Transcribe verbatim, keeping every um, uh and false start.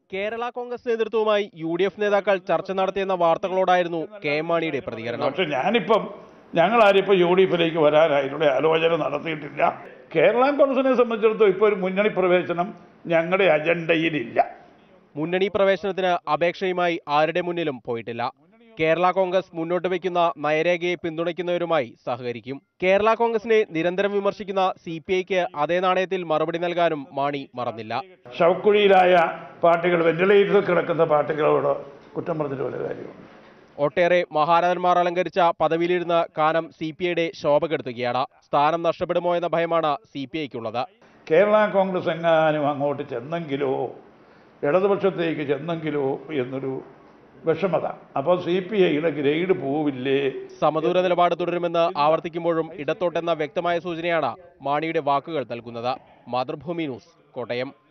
കേരള കോൺഗ്രസ് നേതൃത്വവുമായി U D F നേതാക്കൾ ചർച്ച നടത്തിയെന്ന വാർത്തകളോടായിരുന്നു കെ എം മാണിയുടെ പ്രതികരണം. പക്ഷെ ഞാനിപ്പം ഞങ്ങളാരിപ്പോൾ യു ഡി എഫിലേക്ക് വരാനായിട്ടുള്ള ആലോചന നടത്തിയിട്ടില്ല. കേരള കോൺഗ്രസിനെ സംബന്ധിച്ചിടത്തോളം ഇപ്പോൾ ഒരു മുന്നണി പ്രവേശനം ഞങ്ങളുടെ അജണ്ടയിലില്ല. മുന്നണി പ്രവേശനത്തിന് അപേക്ഷയുമായി ആരുടെ മുന്നിലും പോയിട്ടില്ല. കേരള കോൺഗ്രസ് മുന്നോട്ട് വയ്ക്കുന്ന നയരേഖയെ പിന്തുണയ്ക്കുന്നവരുമായി സഹകരിക്കും. കേരള കോൺഗ്രസിനെ നിരന്തരം വിമർശിക്കുന്ന സി പി ഐക്ക് അതേ നാണയത്തിൽ മറുപടി നൽകാനും മാണി മറന്നില്ല. ശവക്കുഴിയിലായ പാർട്ടികൾ, വെന്റിലേറ്ററിൽ കിടക്കുന്ന പാർട്ടികളോട് കുറ്റം പറഞ്ഞിട്ട് വല്ല കാര്യമുണ്ട്? ഒട്ടേറെ മഹാരഥന്മാർ അലങ്കരിച്ച പദവിയിലിരുന്ന് കാനം സി പി ഐയുടെ ശോഭ കെടുത്തുകയാണ്. സ്ഥാനം നഷ്ടപ്പെടുമോ എന്ന ഭയമാണ് സി പി ഐക്കുള്ളത്. കേരള കോൺഗ്രസ് എങ്ങാനും അങ്ങോട്ട് ചെന്നെങ്കിലോ, ഇടതുപക്ഷത്തേക്ക് ചെന്നെങ്കിലോ എന്നൊരു വിഷമത. അപ്പോൾ സി പി ഐയുടെ ഗ്രേഡ് പോവില്ലേ? സമദൂര നിലപാട് തുടരുമെന്ന് ആവർത്തിക്കുമ്പോഴും ഇടത്തോട്ടെന്ന വ്യക്തമായ സൂചനയാണ് മാണിയുടെ വാക്കുകൾ നൽകുന്നത്. മാതൃഭൂമി ന്യൂസ്, കോട്ടയം.